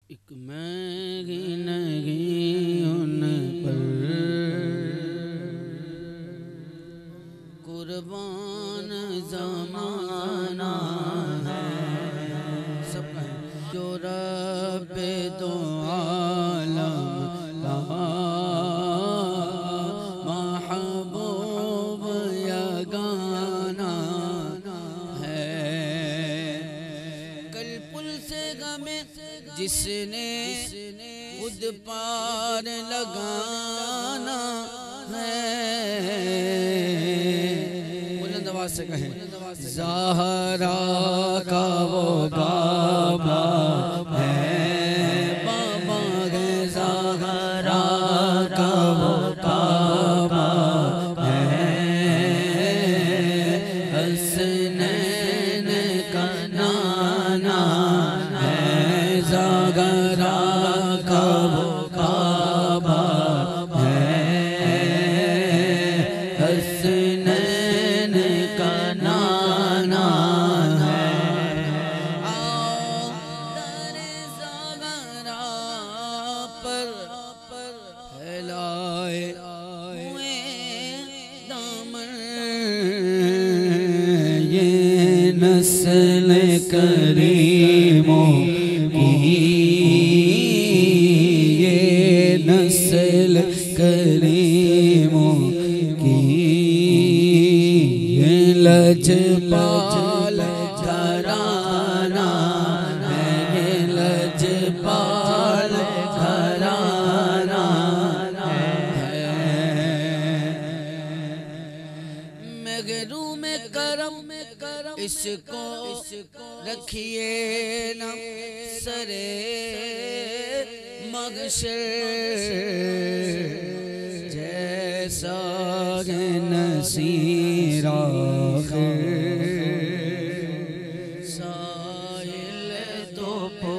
ایک میں ہی نہیں ان پر قربان زمانہ ہے، سب کہیں جو رب دو عالم کا محبوب یگانہ ہے۔ کل پل سے غمیں جس نے خود پار لگانا ہے، بلند آواز سے کہیں زہرا کا وہ بابا ہے، بابا ہے زہرا کا وہ بابا ہے، حسنین کا نانا ہے، زہرا کا وہ بابا ہے، حسنین کا نانا ہے۔ آؤ در زہرا پر پھیلائے ہوئے دامن، یہ نسل کریموں کی، یہ نسل کریموں کی، یہ لجپال گھرانہ ہے، یہ لجپال گھرانہ ہے۔ محروم کرم اس کو رکھیے نا سرے محشر، جیسا ہے نصیر آخر سائل تو